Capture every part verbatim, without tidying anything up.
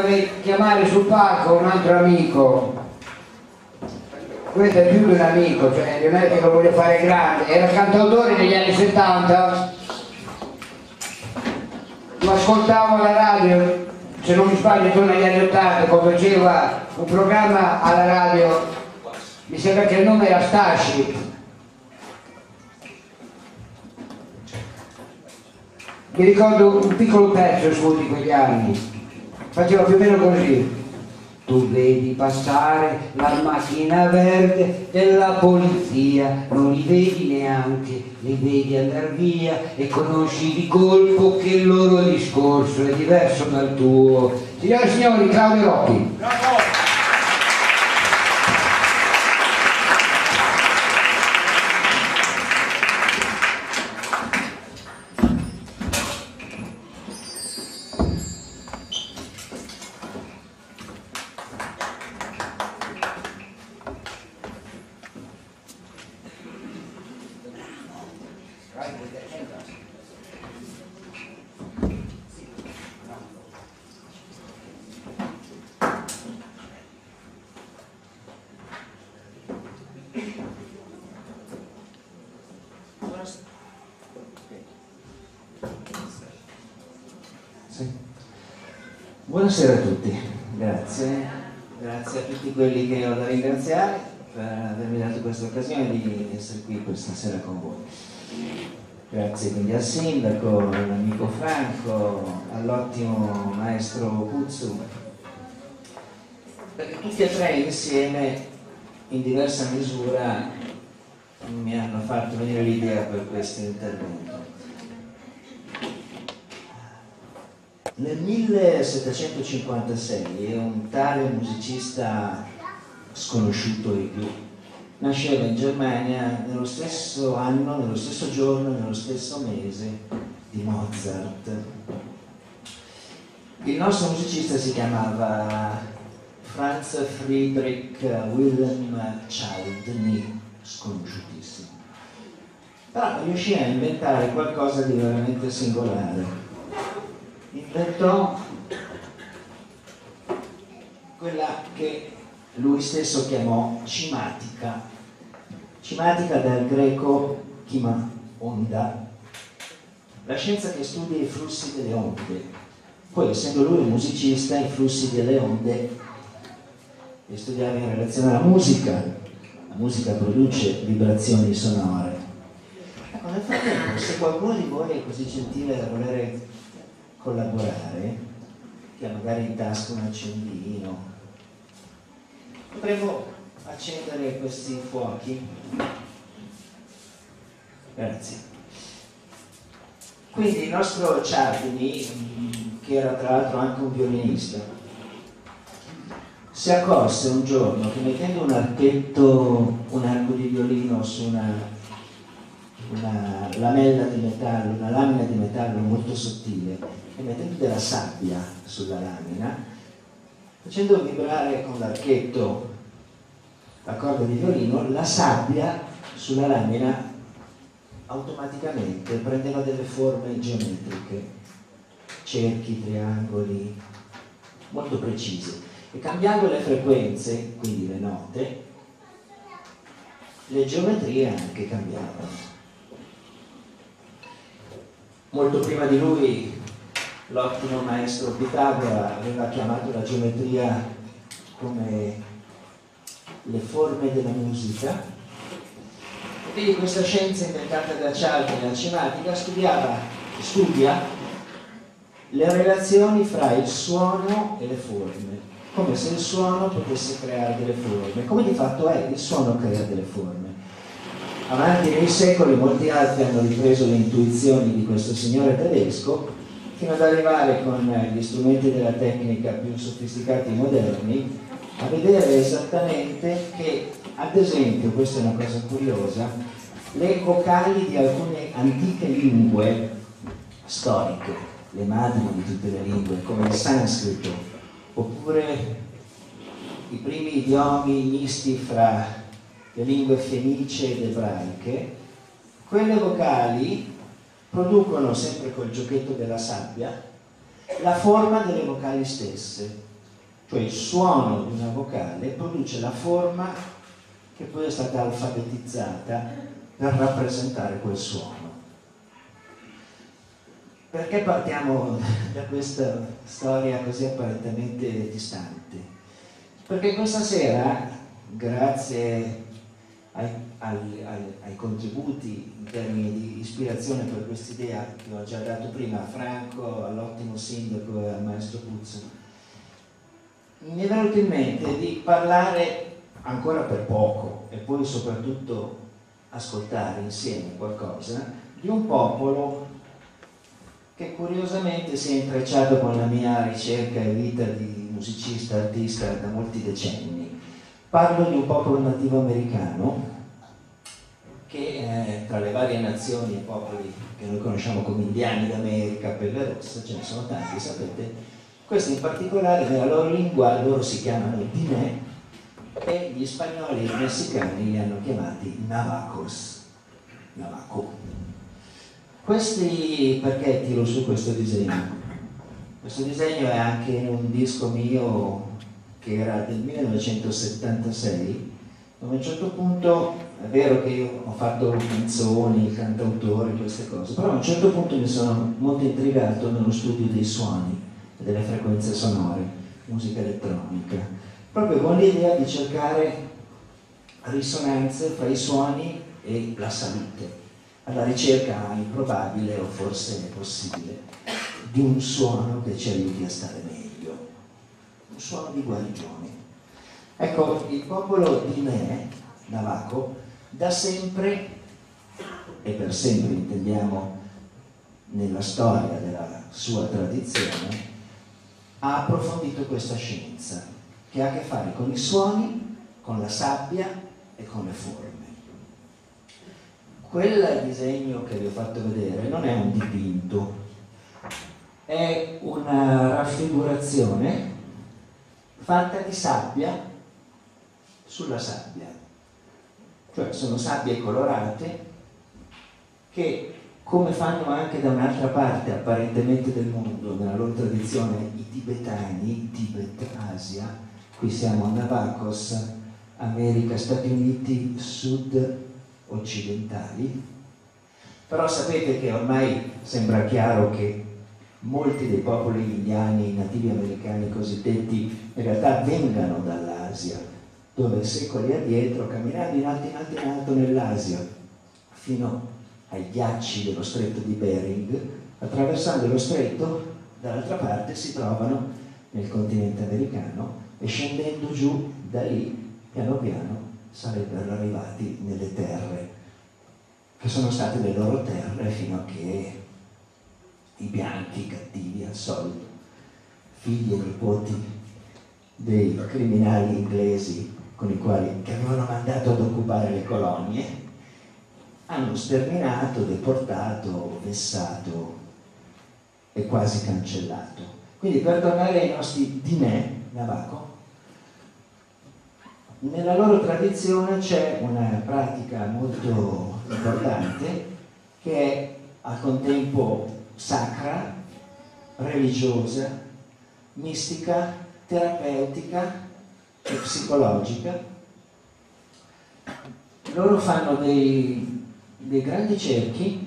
vorrei chiamare sul palco un altro amico. Questo è più di un amico, cioè non è che lo voglio fare grande, era cantautore negli anni settanta, lo ascoltavo alla radio, se non mi sbaglio intorno agli anni ottanta, quando faceva un programma alla radio, mi sembra che il nome era Starship. Mi ricordo un piccolo pezzo su di quegli anni, faceva più o meno così. Tu vedi passare la macchina verde della polizia, non li vedi neanche, li vedi andare via e conosci di colpo che il loro discorso è diverso dal tuo. Signore e signori, Claudio Rocchi. Bravo. Buonasera a tutti, grazie, grazie a tutti quelli che ho da ringraziare per avermi dato questa occasione di essere qui questa sera con voi. Grazie quindi al sindaco, all'amico Franco, all'ottimo maestro Puzzu, perché tutti e tre insieme, in diversa misura, mi hanno fatto venire l'idea per questo intervento. Nel millesettecentocinquantasei un tale musicista sconosciuto ai più nasceva in Germania nello stesso anno, nello stesso giorno, nello stesso mese di Mozart. Il nostro musicista si chiamava Franz Friedrich Wilhelm Chladni, sconosciutissimo. Però riuscì a inventare qualcosa di veramente singolare. Inventò quella che lui stesso chiamò cimatica, cimatica dal greco chima, onda, la scienza che studia i flussi delle onde. Poi, essendo lui un musicista, i flussi delle onde li studiava in relazione alla musica. La musica produce vibrazioni sonore. Ecco, nel frattempo, se qualcuno di voi è così gentile da volere collaborare, che ha magari in tasca un accendino, potremmo accendere questi fuochi. Grazie. Quindi il nostro Chladni, che era tra l'altro anche un violinista, si accorse un giorno che mettendo un archetto, un arco di violino su una una lamella di metallo, una lamina di metallo molto sottile, e mettendo della sabbia sulla lamina, facendo vibrare con l'archetto la corda di violino, la sabbia sulla lamina automaticamente prendeva delle forme geometriche, cerchi, triangoli, molto precise, e cambiando le frequenze, quindi le note, le geometrie anche cambiavano. Molto prima di lui l'ottimo maestro Pitagora aveva chiamato la geometria come le forme della musica. Quindi questa scienza inventata da Chladni, la cimatica, studiava, studia le relazioni fra il suono e le forme, come se il suono potesse creare delle forme, come di fatto è, il suono crea delle forme. Avanti nei secoli molti altri hanno ripreso le intuizioni di questo signore tedesco fino ad arrivare con gli strumenti della tecnica più sofisticati e moderni a vedere esattamente che, ad esempio, questa è una cosa curiosa, le vocali di alcune antiche lingue storiche, le madri di tutte le lingue, come il sanscrito, oppure i primi idiomi misti fra le lingue fenicie ed ebraiche, quelle vocali producono, sempre col giochetto della sabbia, la forma delle vocali stesse. cioè il suono di una vocale produce la forma che poi è stata alfabetizzata per rappresentare quel suono. Perché partiamo da questa storia così apparentemente distante? Perché questa sera, grazie ai, ai, ai, ai contributi in termini di ispirazione per quest'idea che ho già dato prima a Franco, all'ottimo sindaco e al maestro Puzzo, mi è venuto in mente di parlare ancora per poco e poi soprattutto ascoltare insieme qualcosa di un popolo che curiosamente si è intrecciato con la mia ricerca e vita di musicista, artista da molti decenni. Parlo di un popolo nativo americano che eh, tra le varie nazioni e popoli che noi conosciamo come indiani d'America, pelle rossa, ce ne sono tanti, sapete, questi in particolare nella loro lingua loro si chiamano Diné e gli spagnoli e i messicani li hanno chiamati Navajos. Navajo. Questi, perché tiro su questo disegno? Questo disegno è anche in un disco mio che era del millenovecentosettantasei, dove a un certo punto, è vero che io ho fatto canzoni, il cantautore, queste cose, però a un certo punto mi sono molto intrigato nello studio dei suoni e delle frequenze sonore, musica elettronica, proprio con l'idea di cercare risonanze fra i suoni e la salute, alla ricerca improbabile o forse possibile di un suono che ci aiuti a stare meglio, un suono di guarigione. Ecco, il popolo Diné, Navajo, da sempre, e per sempre intendiamo nella storia della sua tradizione, ha approfondito questa scienza che ha a che fare con i suoni, con la sabbia e con le forme. Quel disegno che vi ho fatto vedere non è un dipinto, è una raffigurazione fatta di sabbia sulla sabbia, cioè sono sabbie colorate che, come fanno anche da un'altra parte apparentemente del mondo, nella loro tradizione, i tibetani, Tibet, Asia, qui siamo a Navajos, America, Stati Uniti, Sud occidentali, però sapete che ormai sembra chiaro che molti dei popoli indiani, nativi americani cosiddetti, in realtà vengano dall'Asia, dove secoli addietro, camminando in alto in alto in alto nell'Asia, fino ai ghiacci dello stretto di Bering, attraversando lo stretto, dall'altra parte si trovano nel continente americano e scendendo giù da lì, piano piano, sarebbero arrivati nelle terre che sono state le loro terre fino a che i bianchi cattivi al solito, figli e nipoti dei criminali inglesi con i quali che avevano mandato ad occupare le colonie, hanno sterminato, deportato, vessato e quasi cancellato. Quindi, per tornare ai nostri Diné, Navajo, nella loro tradizione c'è una pratica molto importante che è al contempo sacra, religiosa, mistica, terapeutica e psicologica. Loro fanno dei, dei grandi cerchi,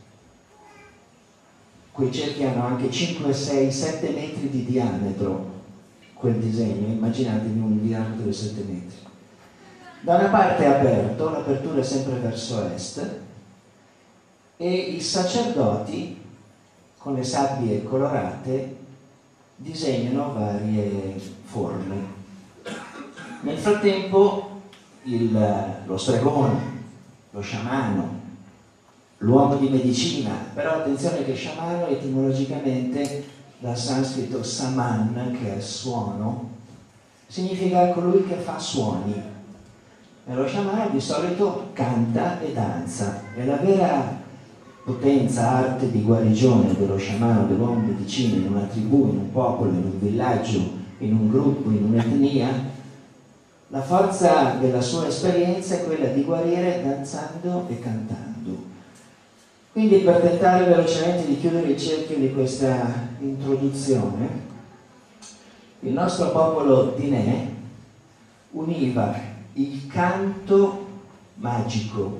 quei cerchi hanno anche cinque, sei, sette metri di diametro, quel disegno, immaginatevi un diametro di sette metri. Da una parte è aperto, l'apertura è sempre verso est, e i sacerdoti con le sabbie colorate disegnano varie forme. Nel frattempo il, lo stregone, lo sciamano, l'uomo di medicina, però attenzione che sciamano etimologicamente dal sanscrito saman, che è suono, significa colui che fa suoni. E lo sciamano di solito canta e danza, e la vera potenza, arte di guarigione dello sciamano, dell'uomo medicina in una tribù, in un popolo, in un villaggio, in un gruppo, in un'etnia, la forza della sua esperienza è quella di guarire danzando e cantando. Quindi, per tentare velocemente di chiudere il cerchio di questa introduzione, Il nostro popolo Dinè univa il canto magico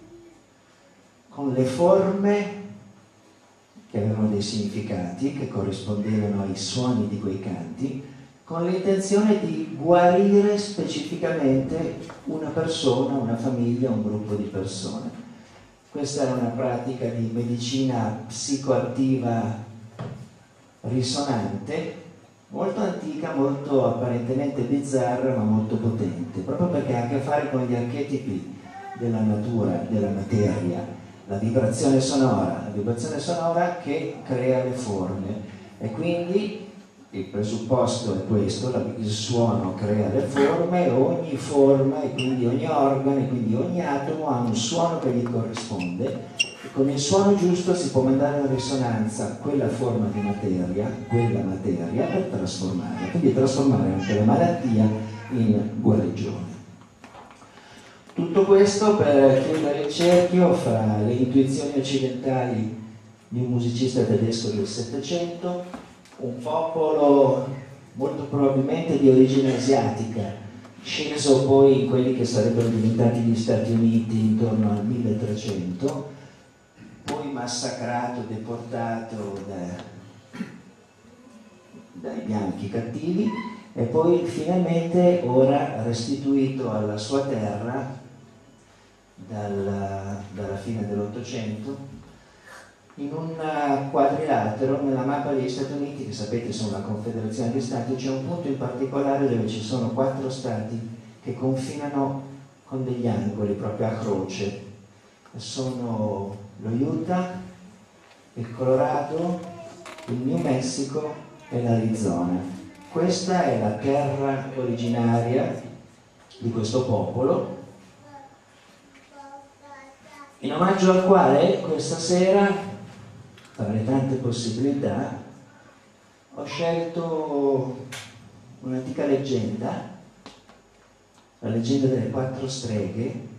con le forme che avevano dei significati, che corrispondevano ai suoni di quei canti, con l'intenzione di guarire specificamente una persona, una famiglia, un gruppo di persone. Questa era una pratica di medicina psicoattiva risonante, molto antica, molto apparentemente bizzarra, ma molto potente, proprio perché ha a che fare con gli archetipi della natura, della materia, la vibrazione sonora, la vibrazione sonora che crea le forme. E quindi il presupposto è questo: il suono crea le forme, ogni forma e quindi ogni organo e quindi ogni atomo ha un suono che gli corrisponde, e con il suono giusto si può mandare in risonanza quella forma di materia, quella materia, per trasformarla, quindi trasformare anche la malattia in guarigione. Tutto questo per chiudere il cerchio fra le intuizioni occidentali di un musicista tedesco del Settecento, un popolo molto probabilmente di origine asiatica, sceso poi in quelli che sarebbero diventati gli Stati Uniti intorno al milletrecento, poi massacrato, deportato da, dai bianchi cattivi, e poi finalmente ora restituito alla sua terra dalla, dalla fine dell'Ottocento in un quadrilatero nella mappa degli Stati Uniti, che sapete sono la confederazione di stati. C'è un punto in particolare dove ci sono quattro stati che confinano con degli angoli proprio a croce. Sono lo Utah, il Colorado, il New Mexico e l'Arizona. Questa è la terra originaria di questo popolo, in omaggio al quale questa sera, tra le tante possibilità, ho scelto un'antica leggenda, la leggenda delle quattro streghe,